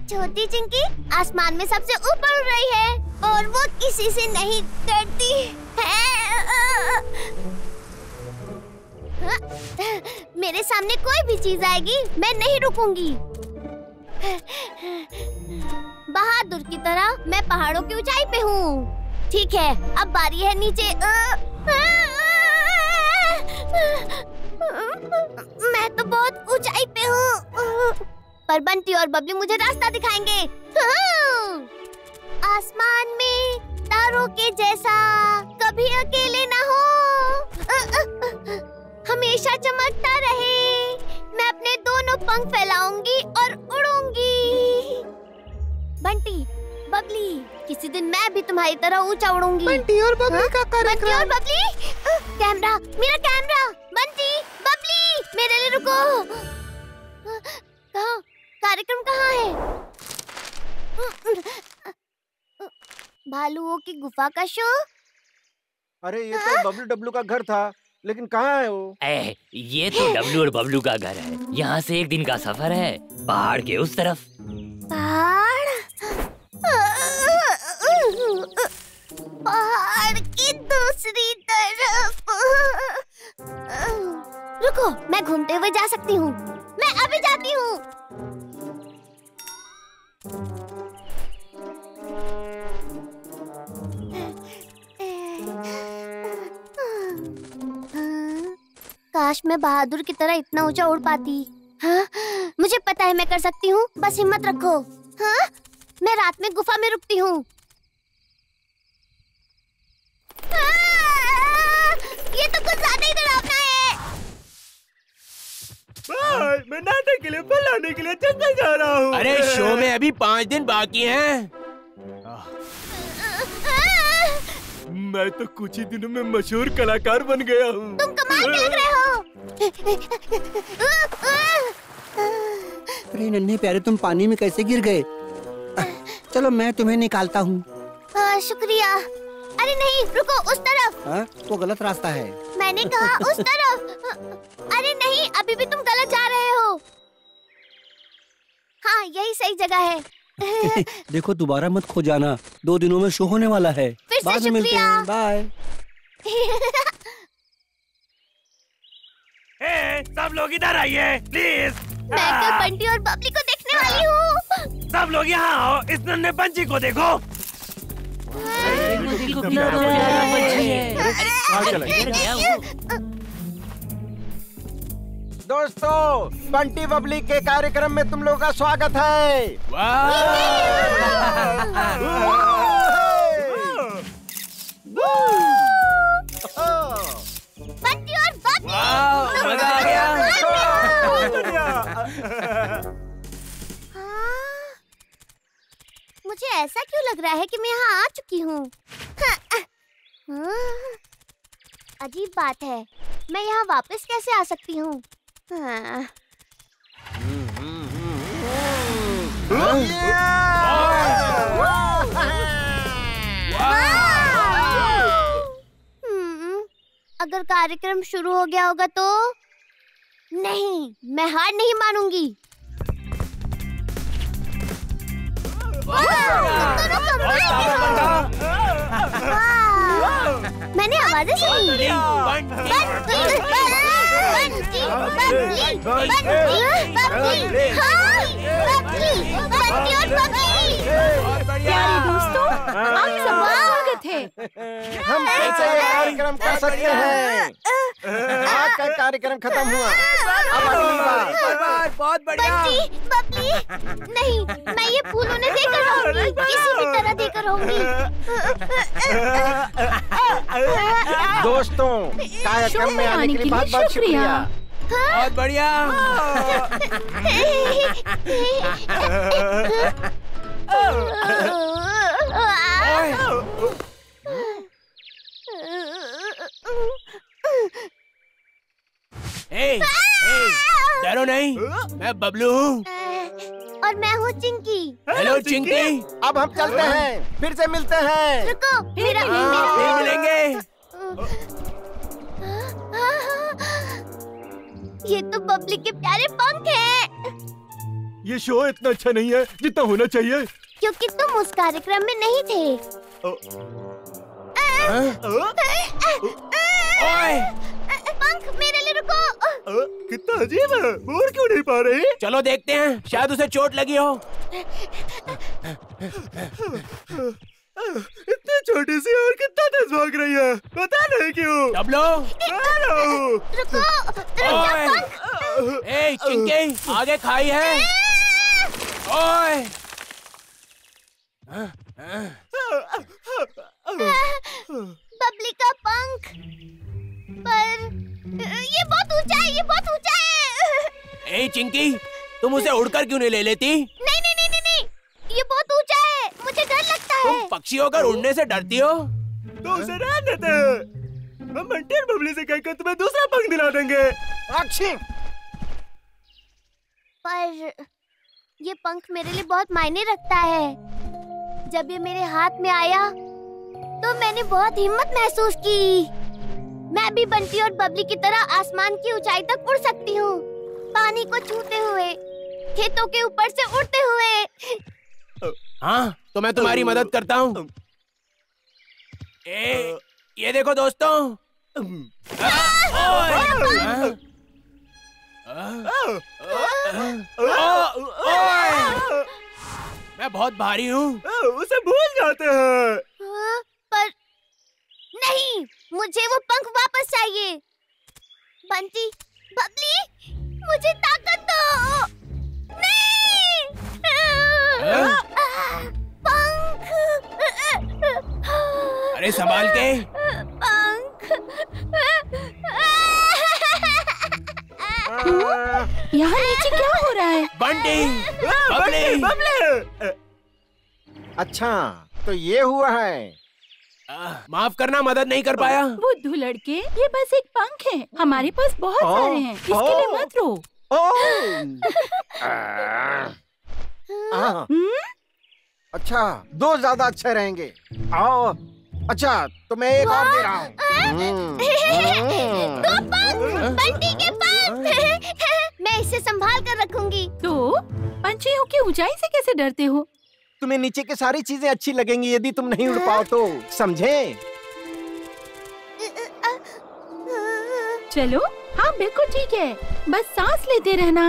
छोटी चिंकी आसमान में सबसे ऊपर उड़ रही है और वो किसी से नहीं डरती है। मेरे सामने कोई भी चीज आएगी मैं नहीं रुकूंगी। बहादुर की तरह मैं पहाड़ों की ऊंचाई पे हूँ। ठीक है, अब बारी है नीचे। मैं तो बहुत ऊंचाई पे हूँ, पर बंटी और बबली मुझे रास्ता दिखाएंगे। आसमान में तारों के जैसा कभी अकेले ना हो, हमेशा चमकता रहे। मैं अपने दोनों पंख फैलाऊंगी और उड़ूंगी। बंटी, बबली, किसी दिन मैं भी तुम्हारी तरह ऊंचा उड़ूंगी। बंटी और बबली का कार्यक्रम। बंटी और बबली, कैमरा, मेरा कैमरा। बंटी, बबली, मेरे लिए रुको। कहाँ? कार्यक्रम कहाँ है? भालुओं की गुफा का शो। अरे ये तो बबलू डब्लू का घर था, लेकिन कहाँ है वो? ये तो डब्लू और बबलू का घर है। यहाँ से 1 दिन का सफर है, पहाड़ के उस तरफ। पहाड़? पहाड़ की दूसरी तरफ। रुको, मैं घूमते हुए जा सकती हूँ। मैं अभी जाती हूँ। काश मैं बहादुर की तरह इतना ऊंचा उड़ पाती। हाँ, मुझे पता है मैं कर सकती हूँ, बस हिम्मत रखो। हाँ, मैं रात में गुफा में रुकती हूँ। ये तो कुछ ज्यादा ही डरावना है। मैं नाटक के लिए बुलाने के लिए जंगल जा रहा हूँ। अरे शो में अभी 5 दिन बाकी हैं। मैं तो कुछ ही दिनों में मशहूर कलाकार बन गया हूँ। तुम कमाल के लग रहे हो। अरे नन्हे प्यारे, तुम पानी में कैसे गिर गए? चलो मैं तुम्हें निकालता हूँ। शुक्रिया। अरे नहीं, रुको, उस तरफ। वो गलत रास्ता है। मैंने कहा उस तरफ। अरे नहीं, अभी भी तुम गलत जा रहे हो। हाँ, यही सही जगह है। देखो, दोबारा मत खो जाना। 2 दिनों में शो होने वाला है। बाद में मिलते हैं। बाय। सब लोग इधर आइए प्लीज। मैं कल बंटी और बबली को देखने वाली हूँ। सब लोग यहाँ आओ, इस नन्हे पंछी को देखो। दोस्तों, बंटी बबली के कार्यक्रम में तुम लोगों का स्वागत है। बंटी और बबली, मजा आ गया। मुझे ऐसा क्यों लग रहा है कि मैं यहाँ आ चुकी हूँ? अजीब बात है, मैं यहाँ वापस कैसे आ सकती हूँ? अगर कार्यक्रम शुरू हो गया होगा तो? नहीं, मैं हार नहीं मानूंगी। मैंने आवाजें सुनी। प्यारे दोस्तों, आप सबका स्वागत है। हम कैसे कार्यक्रम कर सकते हैं? आज का कार्यक्रम खत्म हुआ। अब अगली बार। बहुत बढ़िया। बबली, नहीं, मैं ये फूल उन्हें देकर रहूंगी, किसी भी तरह देकर रहूंगी। दोस्तों, कार्यक्रम में आने के लिए बहुत बहुत शुक्रिया। बहुत बढ़िया। डरो नहीं, मैं बबलू हूँ। और मैं हूँ चिंकी। हेलो चिंकी। अब हम चलते हैं, फिर से मिलते हैं। रुको, मेरा फिर मिलेंगे। ये तो बबली के प्यारे पंख हैं। ये शो इतना अच्छा नहीं है जितना होना चाहिए। क्योंकि तुम उस कार्यक्रम में नहीं थे। ओए! पंख मेरे लिए रुको। कितना अजीब है, और क्यों नहीं पा रही? चलो देखते हैं, शायद उसे चोट लगी हो। इतनी छोटी सी और कितना तेज भाग रही है, पता नहीं क्यों। डब्लू! रुको। ओए! ए चिंकी, आगे खाई है। ओए! बबली का पंख, पर ये बहुत ऊंचा है, ये बहुत ऊंचा है। ए चिंकी, तुम उसे उड़कर क्यों नहीं ले लेती? नहीं नहीं नहीं नहीं नहीं, ये बहुत ऊंचा है, मुझे डर लगता है। तुम पक्षी होकर उड़ने से डरती हो? तो उसे रहने दे, हम बंटी और बबली से कहकर तुम्हें दूसरा पंख दिला देंगे। अच्छी। पर ये पंख मेरे लिए बहुत मायने रखता है। जब ये मेरे हाथ में आया तो मैंने बहुत हिम्मत महसूस की। मैं भी बंटी और बबली की तरह आसमान की ऊंचाई तक उड़ सकती हूँ, पानी को छूते हुए, खेतों के ऊपर से उड़ते हुए। हाँ, तो मैं तुम्हारी मदद करता हूँ। ये देखो दोस्तों। मैं बहुत भारी हूँ। उसे भूल जाते हैं। पर नहीं, मुझे वो पंख वापस चाहिए। बंटी, बबली, मुझे ताकत दो। नहीं! पंख! अरे संभाल के। पंख! यहाँ नीचे क्या हो रहा है? बंटी, बबली। बबली! अच्छा, तो ये हुआ है। माफ करना, मदद नहीं कर पाया। बुद्धू लड़के, ये बस एक पंख है, हमारे पास बहुत सारे हैं, इसके लिए मत रो। अच्छा, 2 ज्यादा अच्छे रहेंगे। आओ। अच्छा, तो मैं एक और दे रहा हूँ। दो पंख, बंटी के पंख। मैं इसे संभाल कर रखूंगी। तो पंछियों की ऊंचाई से कैसे डरते हो? तुम्हें नीचे की सारी चीजें अच्छी लगेंगी यदि तुम नहीं उड़ पाओ तो, समझे? चलो, हाँ बिल्कुल ठीक है, बस सांस लेते रहना।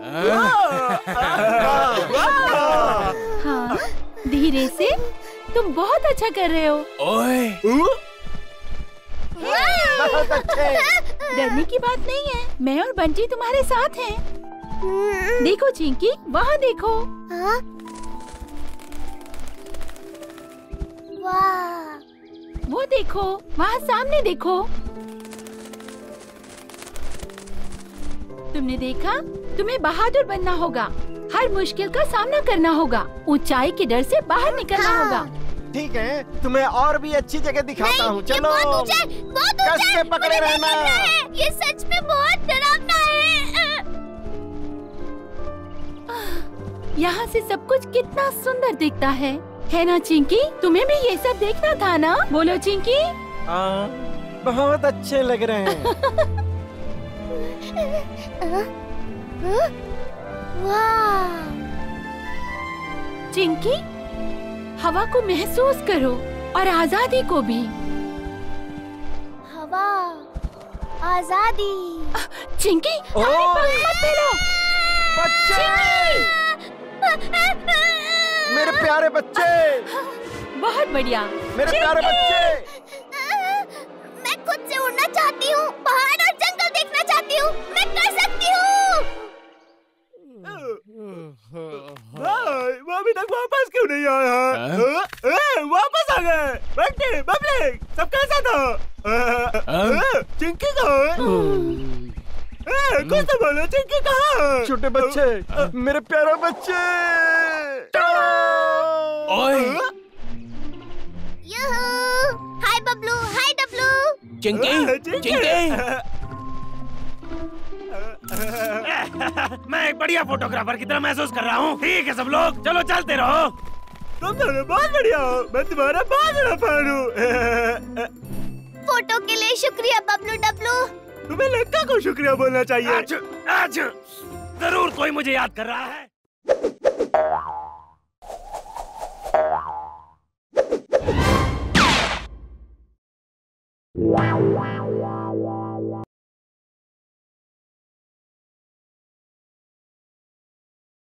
हाँ, धीरे से, तुम बहुत अच्छा कर रहे हो। ओए! बहुत अच्छे। डरने की बात नहीं है, मैं और बंटी तुम्हारे साथ हैं। देखो चिंकी, वहाँ देखो। हाँ? वाह! वो देखो, वहाँ सामने देखो। तुमने देखा? तुम्हें बहादुर बनना होगा, हर मुश्किल का सामना करना होगा, ऊंचाई के डर से बाहर निकलना होगा। ठीक है, तुम्हें और भी अच्छी जगह दिखाता हूँ। चलो, बहुत ऊंचा कस के पकड़े रहना। ये सच में बहुत डरावना है। यहाँ से सब कुछ कितना सुंदर दिखता है ना चिंकी? तुम्हें भी ये सब देखना था ना? बोलो चिंकी। बहुत अच्छे लग रहे हैं। वाह! चिंकी, हवा को महसूस करो और आजादी को भी। हवा, आजादी। चिंकी, अपने पंख मत फैलाओ। बच्चे! मेरे प्यारे बच्चे! बहुत बढ़िया। मेरे प्यारे बच्चे! मैं खुद से उड़ना चाहती हूँ, पहाड़ और जंगल देखना चाहती हूँ, मैं कर सकती हूँ। भाई, वो अभी तक वापस क्यों नहीं आया? वापस आ गए। बंटी, बबली, सब कैसा था? चिंकी कहाँ है? कुछ तो बोलो, चिंकी कहाँ है? छोटे बच्चे, मेरे प्यारे बच्चे! ओए! Yoohoo! Hi Bablu, hi Dablu. Chinki, Chinki. मैं एक बढ़िया फोटोग्राफर की तरह महसूस कर रहा हूँ। ठीक है सब लोग, चलो चलते रहो। तुम दोनों बहुत बढ़िया हो, मैं तुम्हारा बहुत बड़ा फैन हूँ। फोटो के लिए शुक्रिया बबलू डब्लू। तुम्हें लड़का को शुक्रिया बोलना चाहिए। जरूर कोई मुझे याद कर रहा है।